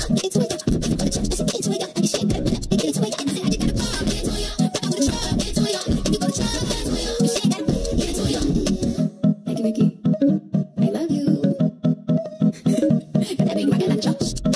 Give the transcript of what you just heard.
Ricky, I love you. Got that big rocket launcher.